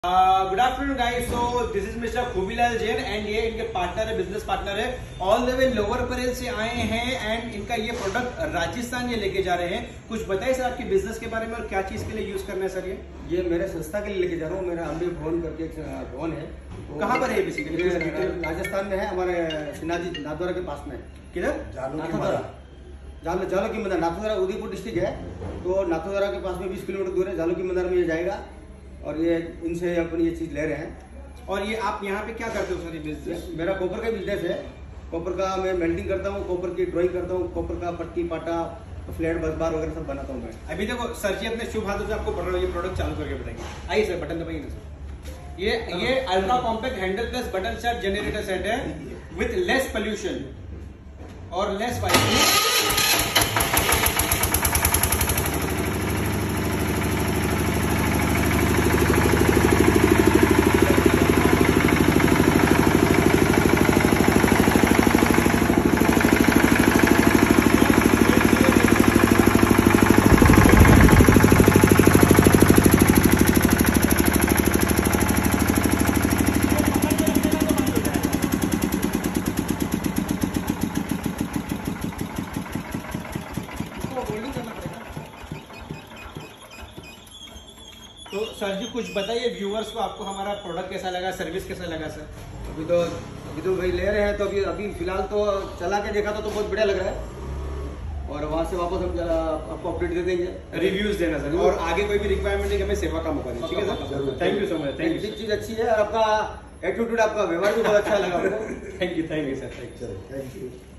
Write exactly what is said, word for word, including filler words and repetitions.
Good afternoon guys, so this is mister Khubilal Jain and ये इनके partner है, बिजनेस पार्टनर है। All the way Lower Parel से आए हैं एंड इनका ये प्रोडक्ट राजस्थान ये लेके जा रहे हैं। कुछ बताइए सर आपकी बिजनेस के बारे में और क्या चीज के लिए यूज करना है सर? ये ये मेरे संस्था के लिए लेके जा रहा हूँ। मेरा अम्बे भवन करके एक भवन है। कहाँ पर है बेसिकली? राजस्थान में है, हमारे सिन्हाजी नाथद्वारा के पास में। किधर? नाथद्वारा, जालो जालो की मदार। नाथद्वारा उदयपुर डिस्ट्रिक्ट है, तो नाथद्वारा के पास में बीस किलोमीटर दूर है। जालो की मदार में ये जाएगा और ये इनसे अपन ये चीज ले रहे हैं। और ये आप यहाँ पे क्या करते हो सर? ये बिजनेस मेरा कॉपर का बिजनेस है। कॉपर का मैं मेल्टिंग करता हूँ, कॉपर की ड्राइंग करता हूँ, कॉपर का पट्टी पाटा फ्लैट बस बार वगैरह सब बनाता हूँ मैं। अभी देखो सर जी अपने शुभ हाथों से आपको पढ़ रहा हूँ, ये प्रोडक्ट चालू करके बताइए। आइए सर, बटन दबाइए ना सर। ये ये ultra compact handle plus button set generator set है विथ लेस पोल्यूशन और लेस वाइब्रेशन। तो सर जी कुछ बताइए व्यूअर्स को, आपको हमारा प्रोडक्ट कैसा लगा, सर्विस कैसा लगा सर? अभी तो अभी तो भाई ले रहे हैं, तो अभी अभी फिलहाल तो चला के देखा तो, तो बहुत बढ़िया लग रहा है। और वहाँ से वापस हम आपको अपडेट दे देंगे, रिव्यूज देना सर। और आगे कोई भी रिक्वायरमेंट है कि हमें सेवा का मौका दें, ठीक है sir? Thank you so much. Thank you. चीज अच्छी है और आपका एटीट्यूड, आपका व्यवहार भी बहुत अच्छा लगा। Thank you, thank you sir. Thank you.